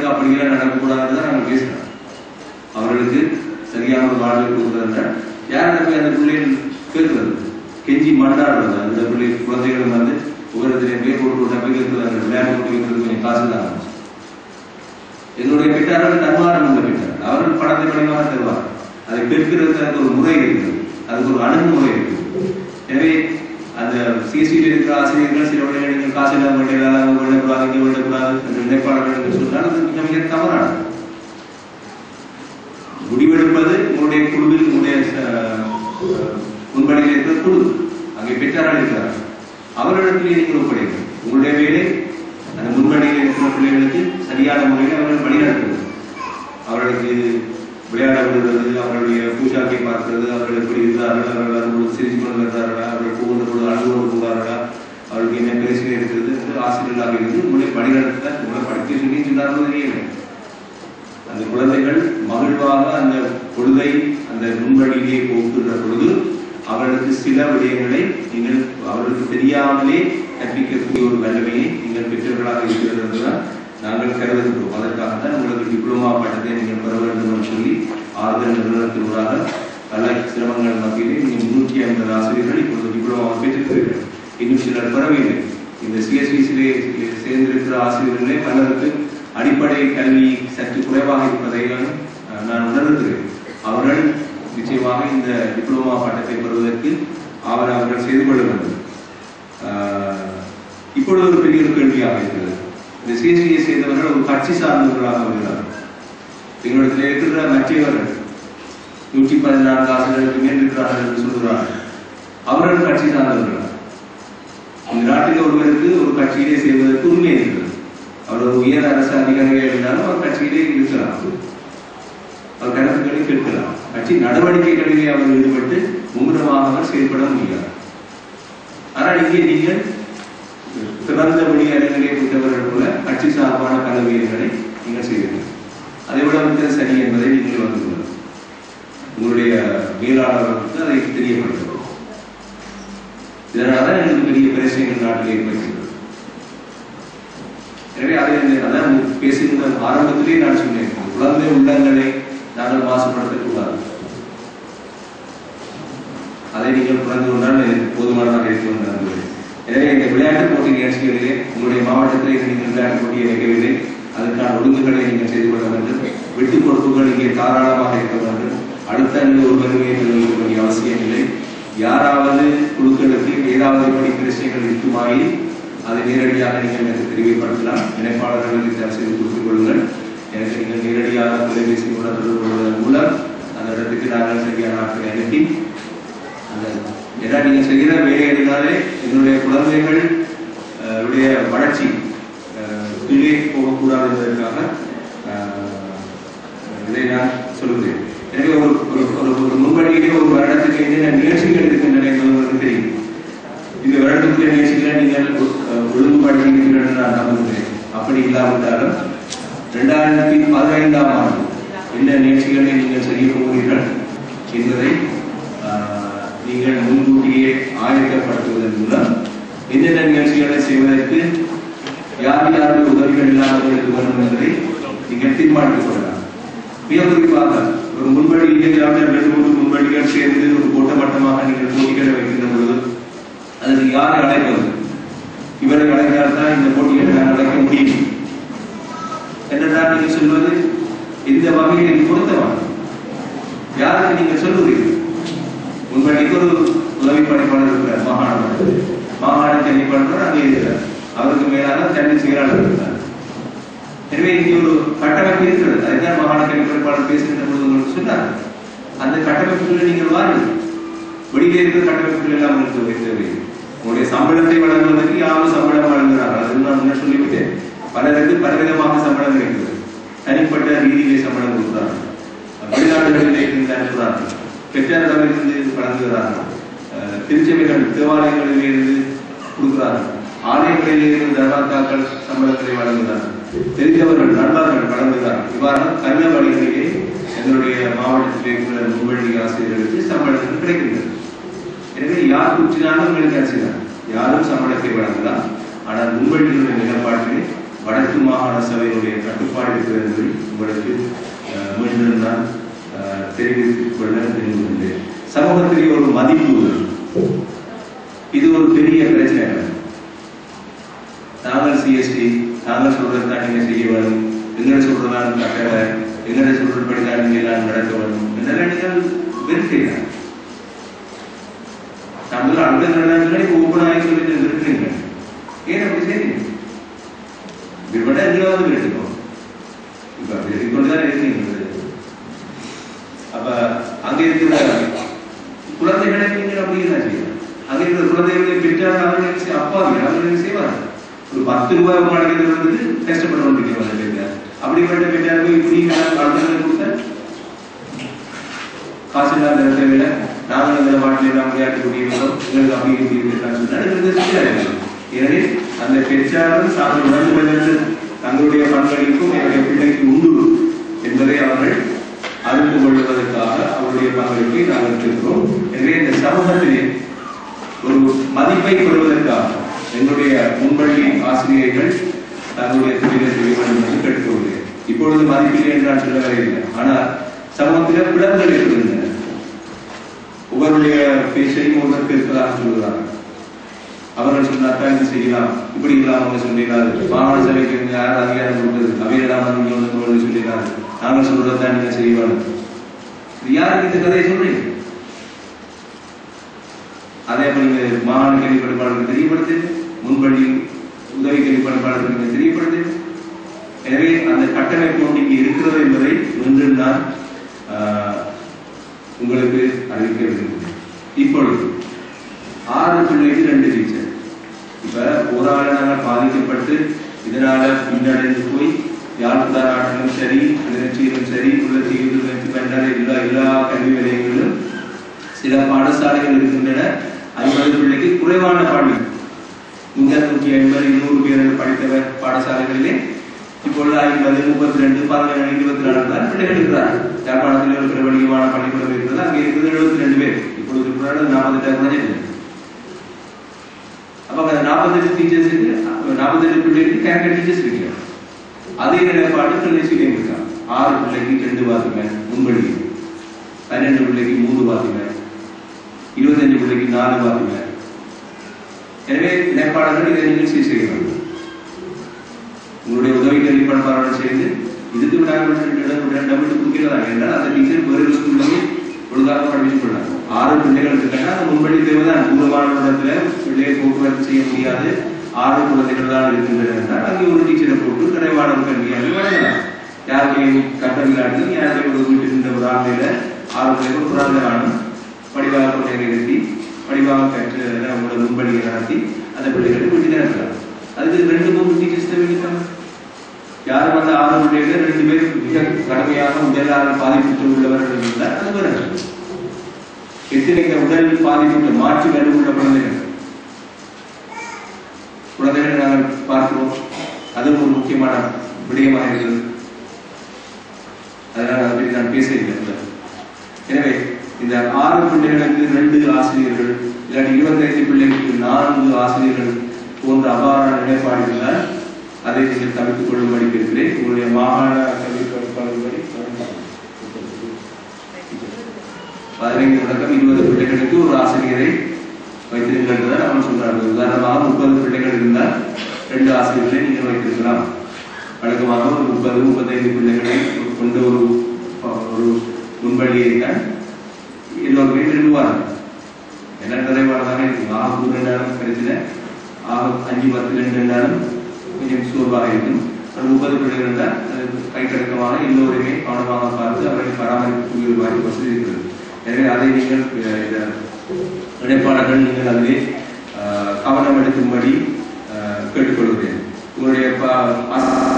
அப்படியெல்லாம் நடக்கக்கூடாதுன்னு தான் நாங்கள் பேசுகிறோம். அவர்களுக்கு சரியான ஒரு வாழ்வை கொடுக்குறதுனா யார்கிட்ட போய் அந்த பிள்ளைகள் கேட்கிறது, கெஞ்சி மண்டாடுறது. அந்த பிள்ளை குழந்தைகளும் வந்து உபரத்திலே போய் போட்டு போய் கேட்குறாங்க, விளையாட்டு போட்டு வைக்கிறது கொஞ்சம் காசு தான். எங்களுடைய பெற்றார்கள் தன்மானம் உள்ள பெற்றார்கள், அவர்கள் பணத்தை பணிவாக தருவார். அதை பெற்கிறதுக்கு அதுக்கு ஒரு முறை இருக்குது, அதுக்கு ஒரு அணுகுமுறை இருக்குது. எனவே அந்த சிசியில் இருக்கிற ஆசிரியர்கள் சில விளையாடுகள் காசு இல்லாமல் விடக்கூடாது, இங்கே விடக்கூடாது என்ற நிலைப்பாடுகள் என்று சொன்னால் அது மிக மிக தவறானது. முடிவெடுப்பது உங்களுடைய குழுவில், உங்களுடைய முன்பணியில் இருக்கிற குழு, அங்கே பெற்றார்கள் இருக்கிறார்கள், அவர்களிடத்திலே நீங்கள் ஒப்படைங்கள். உங்களுடைய வேலை அந்த முன்பணியில் இருக்கிற பிள்ளைகளுக்கு சரியான முறையில் அவர்கள் வழிநடத்துவது, அவர்களுக்கு விளையாட விடுவது, அவர்களுடைய பூஜாக்கை பார்க்கிறது, அவர்கள் எப்படி இருக்கிறார்கள், அவர்கள் வரும்போது சிரித்து கொண்டு வருகிறார்களா, அவர்கள் போகின்ற பொழுது அனுபவம் போகிறார்களா, அவர்களுக்கு என்ன பேசிலே இருக்கிறது என்று ஆசிரியர்களாக இருந்து உங்களை வழிநடத்த உங்களை படிக்க சொல்லி சொன்னார்கள் தெரியவில்லை. அந்த குழந்தைகள் மகிழ்வாக அந்த பொழுதை அந்த முன்வழியிலே போக்குகின்ற பொழுது அவர்களுக்கு சில விடயங்களை நீங்கள் அவர்களுக்கு தெரியாமலே கற்பிக்கக்கூடிய ஒரு வல்லமையை நீங்கள் பெற்றவர்களாக இருக்கிறது என்றுதான் நாங்கள் கருதுகிறோம். அதற்காகத்தான் உங்களுக்கு டிப்ளமா பட்டத்தை நீங்கள் பெற வேண்டும் என்று சொல்லி ஆறுதல் நிறுவனத்தினூடாக பல சிரமங்கள் மத்தியிலே நீங்கள் 350 ஆசிரியர்கள் இப்பொழுது டிப்ளமா பெற்றிருக்கிறீர்கள். இன்னும் சிலர் பெறவில்லை. இந்த சிஎஸ்பிசியிலே சேர்ந்திருக்கிற ஆசிரியர்களே பலருக்கு அடிப்படை கல்வி சற்று குறைவாக இருப்பதை நான் உணர்கிறேன். அவர்கள் நிச்சயமாக இந்த டிப்ளமா பட்டத்தை பெறுவதற்கு அவர்கள் செய்து கொள்ள வேண்டும். இப்பொழுது ஒரு பெரிய கேள்வியாக இருக்கிறது, இந்த சிஎஸ்பியை சேர்ந்தவர்கள் ஒரு கட்சி சார்ந்தவர்களாக வருகிறார்கள். எங்களிடத்தில் இருக்கிற மற்றவர்கள் 114 ஆசிரியர்களுக்கு மேல் இருக்கிறார்கள் என்று சொல்கிறார்கள். அவர்கள் கட்சி சார்ந்தவர்கள். இந்த நாட்டில் ஒருவருக்கு ஒரு கட்சியிலே சேர்வதற்கு உரிமை இருக்கிறது. அவர் ஒரு உயர் அரசு அதிகாரிகள் இருந்தாலும் அவர் கட்சியிலே இருக்கலாம், அவர் கருத்துக்களை கேட்கலாம். கட்சி நடவடிக்கைகளிலே அவர் ஈடுபட்டு மும்முரமாக அவர் செயல்பட முடியாது. ஆனால் இங்கே நீங்கள் திறந்த வழி அறிஞரை விட்டவர்கள் போல கட்சி சார்பான கல்வியங்களை நீங்கள் செய்வீர்கள். அதை விட வந்து சரி என்பதை நீங்கள் வந்து உங்களுடைய மேலாளர்களுக்கு அதை தெரியப்படுத்தும். இதனால்தான் எங்களுக்கு பெரிய பிரச்சனைகள் நாட்டில் ஏற்படுகிறது. எனவே அதான் பேசுகின்ற ஆரம்பத்திலே நான் சொன்னேன், குழந்தை உள்ளங்களை நாங்கள் மாசுபடுத்தக்கூடாது. அதை நீங்கள் புரிந்து கொண்டால் போதுமானதாக இருக்கிறது. எனவே இந்த விளையாட்டு போட்டி நிகழ்ச்சிகளிலே உங்களுடைய மாவட்டத்தில் நீங்கள் விளையாட்டு போட்டியை வைக்கவில்லை, அதற்கான ஒழுங்குகளை நீங்கள் செய்து கொள்ள வேண்டும். விட்டுக் கொடுப்புகள் இங்கே தாராளமாக இருக்க வேண்டும். அடுத்த ஒரு வருகையை நிர்வகிக்க வேண்டிய அவசியம் இல்லை. யாராவது குழுக்களுக்கு ஏதாவது இப்படி பிரச்சனைகள் இருக்குமாயில் அதை நேரடியாக நீங்கள் எனக்கு தெரியப்படுத்தலாம். இணைப்பாளர்களுக்கு தயார் செய்து கொடுத்துக் கொள்ளுங்கள். எனக்கு நீங்கள் நேரடியாக தொலைபேசி மூலம் தொடர்பு கொள்வதன் மூலம் அந்த இடத்துக்கு நாங்கள் சரியான ஆட்களை அனுப்பி அந்த ஏன்னா நீங்கள் செய்கிற வேலைகளினாலே என்னுடைய குழந்தைகள் வளர்ச்சி கீழே போகக்கூடாது என்பதற்காக இதை நான் சொல்கிறேன். எனவே ஒரு முன்வழியிலே ஒரு வருடத்துக்கு என்னென்ன நிகழ்ச்சிகள் இருக்கின்றன என்பது உங்களுக்கு தெரியும். இந்த வருடத்துக்குரிய நிகழ்ச்சிகளை நீங்கள் ஒழுங்குபடுத்தியிருக்கிறீர்கள் என்று நான் நம்புகிறேன். அப்படி இல்லாவிட்டாலும் 2015ஆம் ஆண்டு என்ன நிகழ்ச்சிகளை நீங்கள் செய்ய போகிறீர்கள் என்பதை நீங்கள் முன்கூட்டியே ஆயத்தப்படுத்துவதன் மூலம் என்னென்ன நிகழ்ச்சிகளை செய்வதற்கு யார் யாருடைய உதவிகள் இல்லாதவர்களுக்கு வரும் என்பதை நீங்கள் தீர்மானித்துக் கொள்ளலாம். மிக குறிப்பாக ஒரு முன்வழியிலே 2-3 முன்வழிகள் சேர்ந்து ஒரு கூட்டமட்டமாக நீங்கள் போட்டிகளை வைக்கின்ற பொழுது அதற்கு யாரை அழைப்பது, இவரை அழைத்தால்தான் இந்த போட்டிகளை நான் அழைக்க முடியும் என்றால் நீங்கள் சொல்வது இந்த வகையில் பொருத்தமா? யாருக்கு நீங்கள் சொல்லுவீர்கள்? முன்வழிக்கு ஒரு உதவி பணிப்பாளர் இருக்கிறார், மாகாண தனிப்பாளர் அங்கே இருக்கிறார், அவருக்கு மேலாக தனி செயலாளர் இருக்கிறார். எனவே இங்கே ஒரு கட்டமைப்பு இருக்கிறது. அதுதான் மாகாண தனிப்பாளர் பேசுகின்ற பொழுது உங்களுக்கு சொன்னார். அந்த கட்டமைப்புகளை நீங்கள் வாருங்கள். வெளியே இருக்கிற கட்டமைப்புகள் எல்லாம் உங்களுக்கு தேவை. உங்களுடைய சம்பளத்தை வழங்குவதற்கு யாரும் சம்பளம் வழங்குகிறார்கள், அது நான் முன்னர் சொல்லிவிட்டேன். பலருக்கு பலவிதமாக சம்பளம் கிடைக்கிறது. தனிப்பட்ட ரீதியிலே சம்பளம் கொடுக்கிறார்கள், வெளிநாடுகளிலே இருந்து அனுப்புகிறார்கள், பெற்றாரிடமிருந்து வழங்குகிறார்கள், திருச்சபைகள் தேவாலயங்களிலே இருந்து கொடுக்கிறார்கள், ஆலயங்களிலே இருந்து தர்மாத்தாக்கள் சம்பளங்களை வழங்குகிறார்கள், தெரிந்தவர்கள் நண்பர்கள் வழங்குகிறார்கள். இவ்வாறு கல்ல வழிகளிலே எங்களுடைய மாவட்டத்திலே உள்ள முன்வழி ஆசிரியர்களுக்கு சம்பளங்கள் கிடைக்கின்றது. எனவே யார் குற்றினாலும் உங்களுக்கு அரசினார், யாரும் சம்பளத்தை வழங்கலாம். ஆனால் முன்வழிகளுடைய நிலப்பாட்டிலே வடக்கு மாகாண சபையினுடைய கட்டுப்பாடு இருக்கிறது நான் தெரிவித்துக் கொள்ள விரும்புகின்றேன். சமூகத்திலே ஒரு மதிப்பு, இது ஒரு பெரிய பிரச்சனை. நாங்கள் சிஎஸ்டி, நாங்கள் சொல்றதுதான் நீங்க செய்ய வேணும், எங்களை சொல்றதான் கட்டளை, எங்களை சொல்றபடிதான் நீங்க எல்லாம் நடக்க வேணும் என்றெல்லாம் நீங்கள் வெறுக்கிறீங்க. நம்மள அடுத்த நடனாக்களை ஓப்பனாக சொல்லி இருக்கிறீங்க. ஏன் அப்படி செய்றீங்க? விட எங்களாவது எடுத்துக்கோம். இப்ப எடுத்துக்கொண்டுதான் இருக்கீங்க. அப்ப அங்க இருக்கிற குழந்தைகளை நீங்கள் அப்படி என்ன செய்யலாம்? அங்க இருக்கிற குழந்தைகளை பெற்றால் அவர்களுக்கு அப்பாவி அவர்களுக்கு செய்வார்கள். ஒரு 10 ரூபாய் மாநிலத்தில் வந்து கஷ்டப்பட வேண்டிய அப்படிப்பட்ட பெற்றார்கள் இப்படி வாழ்க்கைகளை கொடுத்த காசு இல்லாத நேரத்தை விட நாங்கள் இந்த மாட்டில் நாம் விளையாட்டு கூடியிருந்தோம், எங்களுக்கு அப்படி இப்படி. எனவே அந்த பெற்றாரும் தாங்கள் உணர்ந்து கொண்டு தங்களுடைய பங்களிப்பும் என்னுடைய பிள்ளைக்கு உண்டு என்பதை அவர்கள் அறிந்து கொள்வதற்காக அவருடைய பங்களிப்பை நாங்கள் இருக்கிறோம். எனவே இந்த சமூகத்திலே ஒரு மதிப்பை பெறுவதற்காக எங்களுடைய முன்பள்ளி ஆசிரியர்கள் தங்களுடைய தொழிலை செய்ய வேண்டும் என்று கேட்டுக்கொள்கிறேன். இப்பொழுது மதிப்பில்லை என்று நான் சொல்ல வரவில்லை. ஆனால் சமூகத்தில் பிளவுகள் இருக்கின்றன. ஒவ்வொருடைய பேச்சையும் ஒருவருக்கு இருப்பதாக சொல்கிறார்கள். அவர்கள் சொன்னார்கள் இது செய்யலாம், இப்படி இல்லாம அவங்க சொல்லிடாது, மாகாண சபைக்கு யார் அதிகாரம் கொடுத்தது, அவையெல்லாம் நீங்க சொல்லிடாது, நாங்கள் சொல்றதுதான் நீங்க செய்வாங்க. யாருக்கு இந்த கதையை சொல்றீங்க? அதே போல நீங்க மாகாண கல்வி பணிப்பாளருக்கு தெரியப்படுத்து, முன்பள்ளி உதவி கல்வி பணிப்பாளருக்கு தெரியப்படுத்து. எனவே அந்த கட்டமைப்பு இங்கே இருக்கிறது என்பதை மீண்டும் நான் உங்களுக்கு அறிவிக்க விரும்புகிறேன். இப்பொழுது 6 பிள்ளைக்கு 2 டீச்சர். இப்ப ஒரு ஆளை நாங்கள் பாதிக்கப்பட்டு இதனால பின்னடைந்து போய் யாழ்ப்பாணத்திலும் சரி, கிளர்ச்சியிலும் சரி, உள்ளத்திலும் எல்லா கல்வி நிலையங்களிலும் சில பாடசாலைகள் இருக்கின்றன. 50 பிள்ளைக்கு குறைவான பாடல், 150 200 பேர்கள் படித்த பாடசாலைகளிலே இப்பொழுது 50, 32, 17, 24 தான் பிள்ளைகள் இருக்கிறார்கள். யாழ்ப்பாணத்தில் இருக்கிற வணிகமான பள்ளிக்கூடம் இருக்கிறது, அங்கே இருக்கிறது 72 பேர். இப்பொழுது 48 அப்ப 48 டீச்சர்ஸ் இருக்கு, 48 பிள்ளைகளுக்கு கேரக்டர் டீச்சர்ஸ் இருக்கிறாங்க. அதே நிலைப்பாடு கிளர்ச்சியிலே இருக்காங்க. 6 பிள்ளைக்கு 2 வாத்தியர் முன்பள்ளி, 12 பிள்ளைக்கு 3 வாத்தியர், 25 பிள்ளைக்கு 4 வாத்தியர். எனவே நிலைப்பாடுகள் இதை நிகழ்ச்சி செய்ய வேண்டும். உங்களுடைய உதவி கல்வி பணிப்பாளர்கள் சேர்ந்து இதுக்கு விடாமல் கொடுக்கிறதா என்றால் அந்த டீச்சர் வேறு ஸ்கூல்லையே ஒழுங்காக படிச்சுக் கொள்ளாங்க. 6 பிள்ளைகள் இருக்காங்க. அந்த முன்பள்ளி தேவைதான் தூரமான இடத்துல பிள்ளையை போக்குவரத்து செய்ய முடியாது, 6 குழந்தைகள் தான் இருக்கின்றன என்றால் அங்கே ஒரு டீச்சரை போட்டு கிடைவான கல்வியாக வழங்கலாம். யாருடைய கட்டவிழாட்டில் யாருடைய ஒரு வீட்டில் ஒரு ஆண்மையில 6 பிள்ளைகள் ஒரு ஆண்டு காணும் படிவாக பிள்ளைகளை நிறுத்தி படிவாக கற்று உங்களோட முன்பள்ளியை நடத்தி அந்த பிள்ளைகளை வீட்டில் நடக்கலாம். அதுக்கு 2-3 டீச்சர்ஸ் தேவைக்காங்க. யாரும் அந்த 6 பிள்ளைகள் 2 பேர் மிக கடுமையாக உடலாக பாதிப்பு உள்ளவர்கள் இருந்தால் அது வரும். எத்தனை உடல் பாதிப்பு மாற்றி வலுவுள்ள குழந்தைகளை நாங்கள் பார்க்கிறோம். அது ஒரு முக்கியமான விடயமாக இருக்கிறது. அதனால் அதை பற்றி நான் பேசவில்லை. எனவே இந்த 6 பிள்ளைகளுக்கு 2 ஆசிரியர்கள், இல்லாட்டி 25 பிள்ளைகளுக்கு 4 ஆசிரியர்கள் போன்ற அபார நிலைப்பாடுகளால் அதை நீங்கள் தவிர்த்துக் கொள்ளும்படி கேட்கிறேன். உங்களுடைய மாகாண கல்வி பணிப்பாளர்களை 15 தொடக்கம் 20 பிள்ளைகளுக்கு ஒரு ஆசிரியரை வைத்திருங்கள் தான் அவன் சொல்றார்கள். உதாரணமாக 30 பிள்ளைகள் இருந்தால் 2 ஆசிரியர்களை நீங்கள் வைத்திருக்கலாம். வழக்கமாக ஒரு 30-35 பிள்ளைகளை கொண்ட ஒரு முன்பள்ளியை தான் எல்லோருமே விரும்புவார்கள். எல்லாம் நிறைவானதாக இருக்கும். 2 நேரம் பிரச்சனை, 5-10 நேரம் கொஞ்சம் சோர்வாக இருக்கும். 30 பிள்ளைகள் தான் கைக்கடக்கமாக எல்லோருமே கவனமாக பார்த்து அவர்களை பராமரிப்பு வாய்ப்பு வசதி இருக்கிறது. எனவே அதை நீங்கள் இணைப்பாளர்கள் நீங்கள் அதிலே கவனம் எடுக்கும்படி கேட்டுக்கொள்கிறேன். உங்களுடைய